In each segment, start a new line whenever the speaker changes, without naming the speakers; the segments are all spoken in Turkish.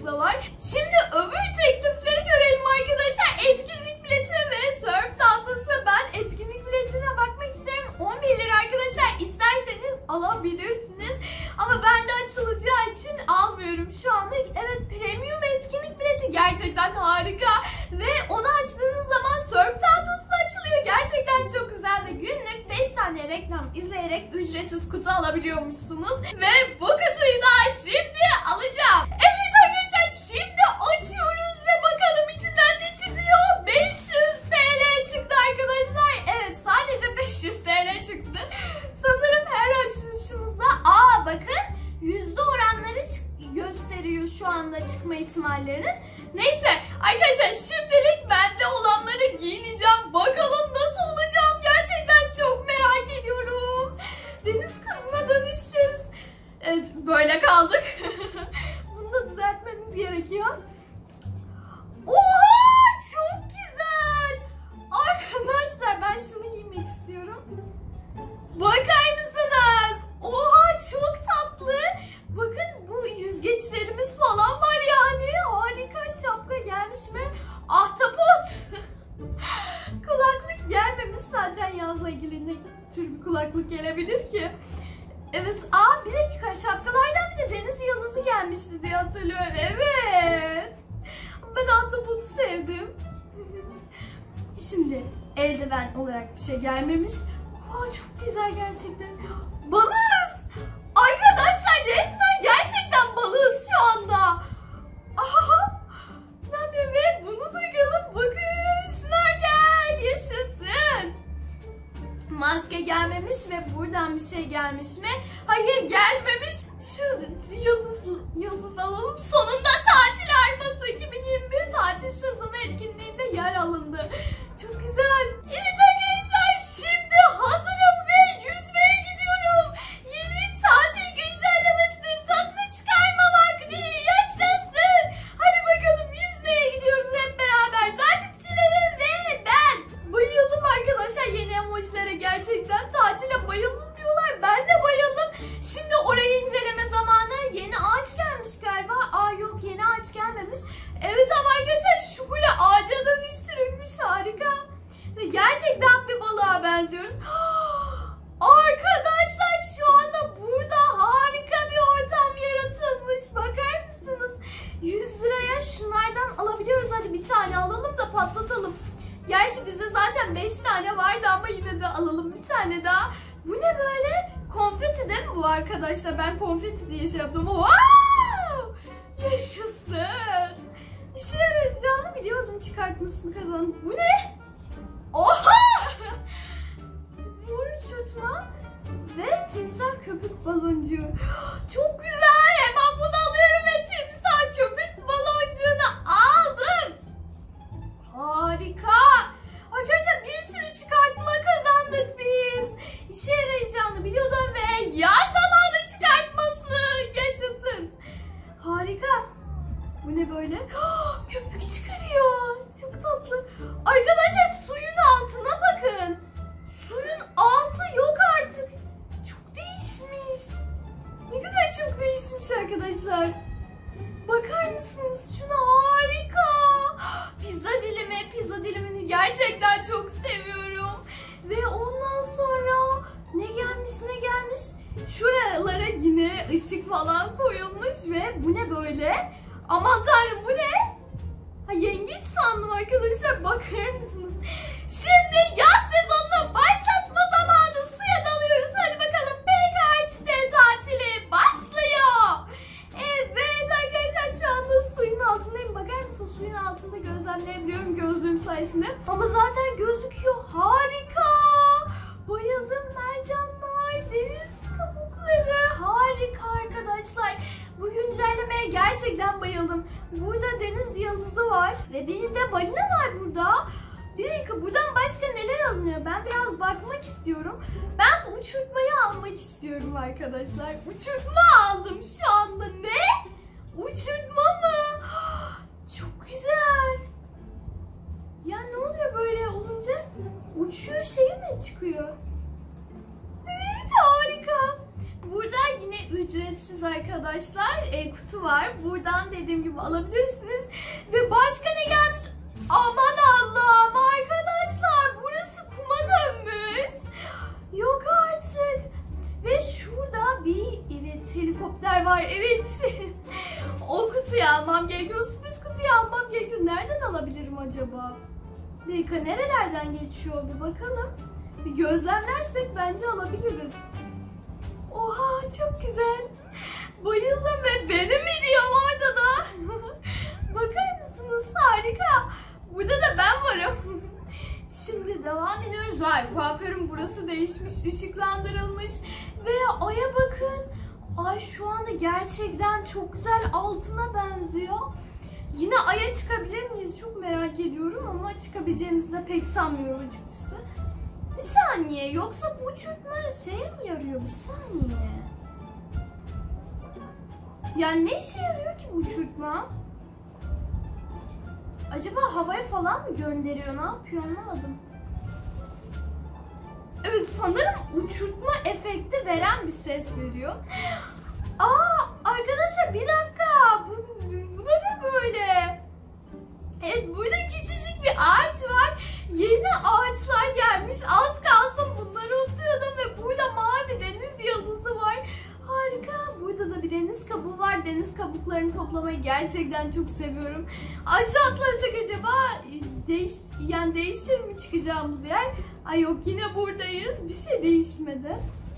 teklifimiz de var. Şimdi öbür teklifleri görelim arkadaşlar. Etkinlik bileti ve surf tahtası. Ben etkinlik biletine bakmak istiyorum. 11 lira arkadaşlar. İsterseniz alabilirsiniz. Ama ben de açılacağı için almıyorum şu anda. Evet, premium etkinlik bileti gerçekten harika. Ve onu açtığınız zaman surf tahtası da açılıyor. Gerçekten çok güzel ve günlük 5 tane reklam izleyerek ücretsiz kutu alabiliyormuşsunuz. Ve bu kutuyu da şimdi alacağım. Evet arkadaşlar, şimdi açıyoruz ve bakalım içinden ne çıkıyor. 500 TL çıktı arkadaşlar. Evet, sadece 500 TL çıktı. Sanırım her açılışımızda bakın yüzde oranları gösteriyor şu anda çıkma ihtimallerinin. Neyse arkadaşlar, şimdilik bende olanları giyineceğim. Bakalım nasıl olacağım. Gerçekten çok merak ediyorum. Deniz kızına dönüşeceğiz. Evet, böyle kaldık. Bunu da düzeltmemiz gerekiyor. Oha, çok güzel. Arkadaşlar, ben şunu giymek istiyorum. Bakar mısınız? Oha, çok tatlı. Bakın, bu yüzgeçlerimiz falan var yani. Harika. Şapka gelmiş mi? Ahtapot. Kulaklık gelmemiş zaten, yazla ilgili ne tür bir kulaklık gelebilir ki? Evet, bir dakika, şapkalardan bir de deniz yıldızı gelmişti diye hatırlıyorum. Evet. Ben ahtapotu sevdim. Şimdi eldiven olarak bir şey gelmemiş. Çok güzel gerçekten. Balığız. Arkadaşlar, resmen gerçekten balığız şu anda. Ne yapayım be? Bunu takalım. Bakın, şnorkel. Yaşasın. Maske gelmemiş ve buradan bir şey gelmiş mi? Hayır, gelmemiş. Şu yıldız alalım. Sonunda tatil arması 2021 tatil sezonu etkinliğinde yer alındı. Çok güzel. Evet arkadaşlar, şimdi hazırım ve yüzmeye gidiyorum. Yeni tatil güncellemesinin tadını çıkarma vakti. Yaşasın. Hadi bakalım, yüzmeye gidiyoruz hep beraber. Takipçilerim ve ben. Bayıldım arkadaşlar yeni emojilere, gerçekten tatile bayıldım diyorlar. Ben de bayıldım. Şimdi orayı inceleme zamanı. Yeni ağaç gelmiş galiba. Yok, yeni ağaç gelmemiş. Evet ama arkadaşlar, şu kule ağaca dönüştürülmüş, harika. Ve gerçekten bir balığa benziyoruz. Arkadaşlar, şu anda burada harika bir ortam yaratılmış. Bakar mısınız? 100 liraya şunlardan alabiliyoruz. Hadi bir tane alalım da patlatalım. Gerçi bizde zaten 5 tane vardı ama yine de alalım bir tane daha. Bu ne böyle? Konfeti değil mi bu arkadaşlar? Ben konfeti diye şey yaptım. Wow! Yaşasın. İşe yarayacağını biliyordum, çıkartmasını kazandım. Bu ne? Oha! Mor uçurtma ve timsah köpük baloncuğu. Çok güzel. Hemen bunu alıyorum ve timsah köpük baloncuğunu aldım. Harika. Arkadaşlar, bir sürü çıkartma kazandık biz. İşe yarayacağını biliyordum ve yaz zamanı çıkartması. Yaşasın. Harika. Bu ne böyle? Köpük çıkarıyor. Çok tatlı. Arkadaşlar, suyun altına bakın. Suyun altı yok artık. Çok değişmiş. Ne kadar çok değişmiş arkadaşlar. Bakar mısınız şuna? Harika. Pizza dilimini gerçekten çok seviyorum. Ve ondan sonra ne gelmiş? Şuralara yine ışık falan koyulmuş ve bu ne böyle? Aman tanrım, bu ne? Yengeç sandım arkadaşlar, bakar mısınız? Şimdi yaz sezonunu başlatma zamanı, suya dalıyoruz. Hadi bakalım, PKX'de tatili başlıyor. Evet arkadaşlar, şu anda suyun altındayım. Bakar mısınız? Suyun altında gözlemleyebiliyorum gözlüğüm sayesinde. Ama zaten gözüküyor. Harika. Bayıldım. Mercanlar, deniz kabukları. Harika arkadaşlar. Bu güncellemeye gerçekten bayıldım. Burada deniz yıldızı var. Ve bir de balina var burada. Bir dakika, buradan başka neler alınıyor? Ben biraz bakmak istiyorum. Ben bu uçurtmayı almak istiyorum arkadaşlar. Uçurtma aldım şu anda. Ne? Uçurtma mı? Çok güzel. Ya ne oluyor böyle olunca? Uçuyor şey mi çıkıyor? Evet, harika. Burada yine ücretsiz arkadaşlar. Kutu var. Buradan dediğim gibi alabilirsiniz. Ve başka ne gelmiş? Aman Allah'ım arkadaşlar, burası kuma dönmüş. Yok artık. Ve şurada bir helikopter var. Evet. O kutuyu almam gerekiyor. Sürpriz kutuyu almam gerekiyor. Nereden alabilirim acaba? Bir dakika, nerelerden geçiyor bir bakalım. Bir gözlemlersek bence alabiliriz. Oha, çok güzel. Bayıldım ve benim videom orada da. Bakar mısınız? Harika. Burada da ben varım. Şimdi devam ediyoruz. Vay, kuaförüm burası değişmiş, ışıklandırılmış. Ve aya bakın. Ay şu anda gerçekten çok güzel, altına benziyor. Yine aya çıkabilir miyiz? Çok merak ediyorum ama çıkabileceğimizi de pek sanmıyorum açıkçası. Bir saniye, yoksa bu uçurtma şeye mi yarıyor? Bir saniye. Yani ne işe yarıyor ki bu uçurtma? Acaba havaya falan mı gönderiyor? Ne yapıyor anlamadım. Evet, sanırım uçurtma efekti veren bir ses veriyor. Aa arkadaşlar, bir dakika. Bu ne böyle? Evet, burada küçücük bir ağaç var. Yeni ağaçlar gelmiş. Az kalsın bunları unutuyordum ve burada mavi deniz yıldızı var. Harika. Burada da bir deniz kabuğu var. Deniz kabuklarını toplamayı gerçekten çok seviyorum. Aşağı atlarsak acaba değişir mi çıkacağımız yer? Ay yok, yine buradayız. Bir şey değişmedi.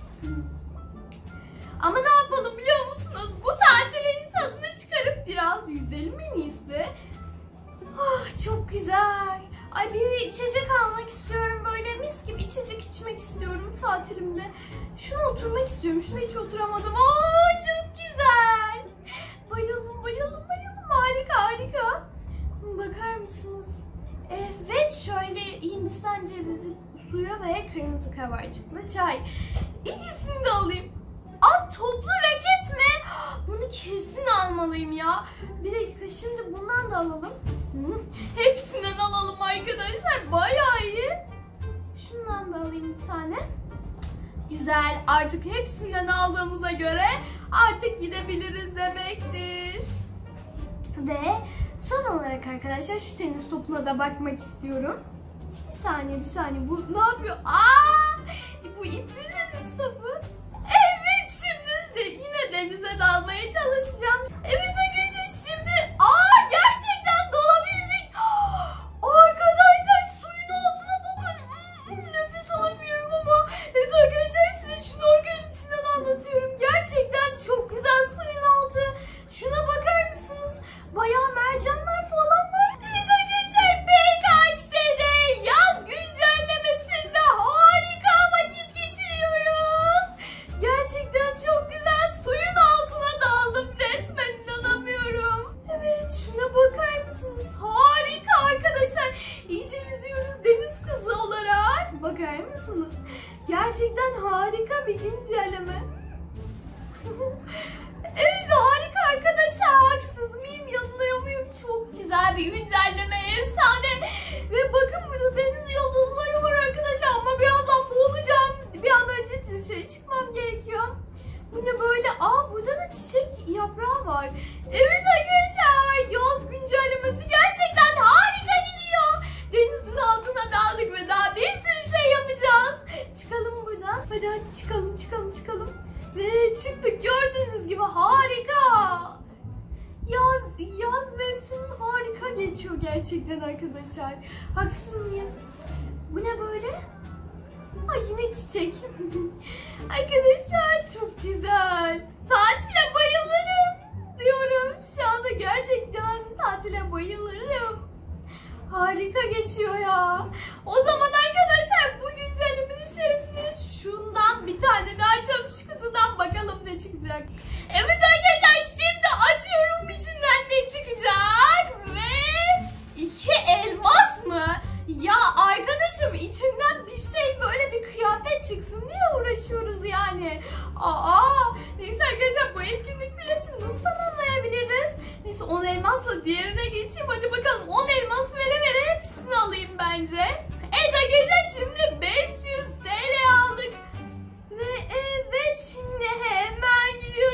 Ama ne yapalım biliyor musunuz? Bu tatilin tadını çıkarıp biraz yüzelim en iyisi. Ah, çok güzel. Ay, bir içecek almak istiyorum. Böyle mis gibi içecek içmek istiyorum tatilimde. Şuna oturmak istiyorum. Şuna hiç oturamadım. Aa, çok güzel. Bayıldım, bayıldım, bayıldım. Harika, harika. Bakar mısınız? Evet, şöyle Hindistan cevizi suyu ve kırmızı kabarcıklı çay. İkisini de alayım. Aa, toplu raket mi? Bunu kesin almalıyım ya. Bir dakika, şimdi bundan da alalım. Hepsinden alalım arkadaşlar. Bayağı iyi. Şundan da alayım bir tane. Güzel. Artık hepsinden aldığımıza göre artık gidebiliriz demektir. Ve son olarak arkadaşlar şu tenis topuna da bakmak istiyorum. Bir saniye, bir saniye. Bu ne yapıyor? Aa! Bu ipli tenis topu. Evet, şimdi de yine denize dalmaya çalışacağım. Evet arkadaşlar, şimdi gerçekten dalabildik. Arkadaşlar, suyun altına bakın. Nefes alamıyorum ama. Evet arkadaşlar, size şnorkelin içinden anlatıyorum. Gerçekten çok güzel suyun altı. Şuna bakar mısınız? Bayağı mercanlar falan var. Evet arkadaşlar, PKX'de yaz güncellemesinde harika vakit geçiriyoruz. Gerçekten çok güzel, suyun altına daldım. Resmen inanamıyorum. Evet, şuna bakar mısınız? Harika arkadaşlar. İyice yüzüyoruz deniz kızı olarak. Bakar mısınız? Gerçekten harika bir güncelleme. Evet, harika arkadaşlar. Haksız mıyım? Yanılıyor muyum? Çok güzel bir güncelleme. Efsane. Ve bakın, burada deniz yıldızları var arkadaşlar. Ama birazdan boğulacağım. Bir an önce dışarı çıkmam gerekiyor. Bu ne böyle? Burada da çiçek yaprağı var. Evet arkadaşlar, yaz güncellemesi gerçekten harika gidiyor. Denizin altına daldık ve daha bir sürü şey yapacağız. Çıkalım buradan. Hadi çıkalım, çıkalım, çıkalım. Ve çıktık, gördüğünüz gibi harika. Yaz mevsimi harika geçiyor gerçekten arkadaşlar. Haksız mıyım? Bu ne böyle? Ay, yine çiçek. Arkadaşlar, çok güzel. Tatile bayılırım diyorum. Şu anda gerçekten tatile bayılırım. Harika geçiyor ya. O zaman arkadaşlar, bu güncellemenin şerefine şundan bir tane daha açalım, şu kutudan bakalım ne çıkacak. Evet arkadaşlar, şimdi açıyorum, içinden ne çıkacak ve 2 elmas mı? Ya arkadaşım, içinden bir şey, böyle bir kıyafet çıksın diye uğraşıyoruz yani. Neyse arkadaşlar, bu etkinlik biletini nasıl tamamlayabiliriz? Neyse, 10 elmasla diğerine geçeyim. Hadi bakalım, 10 elmas vere vere hepsini alayım bence. Evet arkadaşlar, şimdi 500 TL aldık. Ve evet, şimdi hemen gidiyoruz.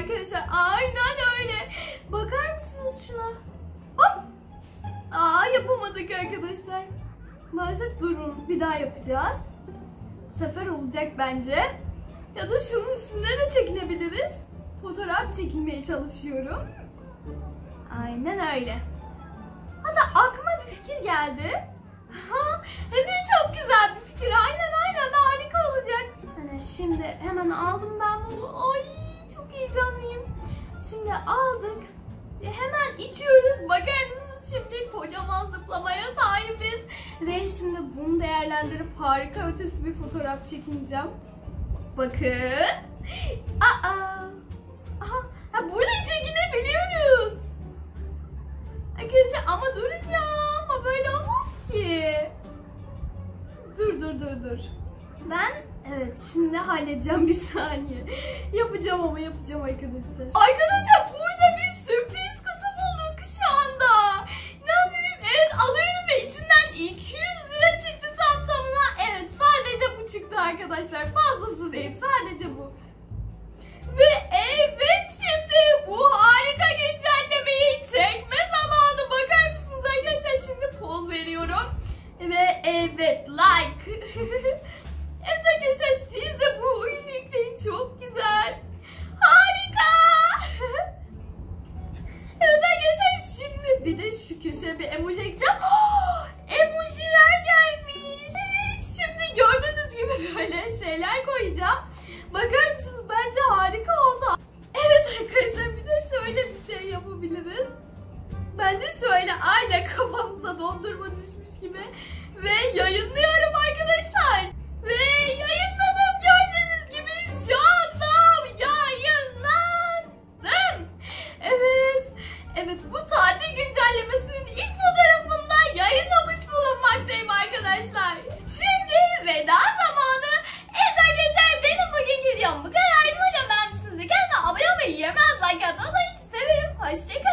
arkadaşlar. Aynen öyle. Bakar mısınız şuna? Hop. Yapamadık arkadaşlar. Maalesef durun. Bir daha yapacağız. Bu sefer olacak bence. Ya da şunun üstünde de çekinebiliriz. Fotoğraf çekilmeye çalışıyorum. Aynen öyle. Hatta aklıma bir fikir geldi. Hem de çok güzel bir fikir. Aynen harika olacak. Hani şimdi hemen aldım ben bunu. Ay çok heyecanlıyım. Şimdi aldık. Hemen içiyoruz. Bakar mısınız, şimdi kocaman zıplamaya sahibiz. Ve şimdi bunu değerlendirip harika ötesi bir fotoğraf çekineceğim. Bakın. Burada çekinebiliyoruz. Arkadaşlar ama durun ya. Ama böyle olmaz ki. Dur. Ben şimdi halledeceğim, bir saniye. Yapacağım arkadaşlar. Arkadaşlar burada bir sürpriz kutu bulduk şu anda. Ne yapayım? Evet alıyorum ve içinden 200 lira çıktı tam tamına. Evet sadece bu çıktı arkadaşlar. Fazlası değil, sadece bu. Ve evet şimdi bu harika güncellemeyi çekme zamanı. Bakar mısınız arkadaşlar? Şimdi poz veriyorum. Ve evet like. Evet arkadaşlar siz de bu oyunu yükleyin. Çok güzel. Harika. Evet arkadaşlar şimdi bir de şu köşeye bir emoji ekleyeceğim. Emojiler gelmiş. Evet şimdi gördüğünüz gibi böyle şeyler koyacağım. Bakar mısınız? Bence harika oldu. Evet arkadaşlar bir de şöyle bir şey yapabiliriz. Bence şöyle aynen kafamıza dondurma düşmüş gibi. Ve yayınlıyorum arkadaşlar. Ve yayınladım, gördüğünüz gibi şu anda yayınlandım. Evet bu tatil güncellemesinin ilk fotoğrafını da yayınlamış bulunmaktayım arkadaşlar. Şimdi veda zamanı. Evet arkadaşlar benim bugünkü videom bu kadar. Umarım beğenmişsinizdir. Kanalıma abone olmayı, yorumlar, like atmayı severim. Hoşçakalın.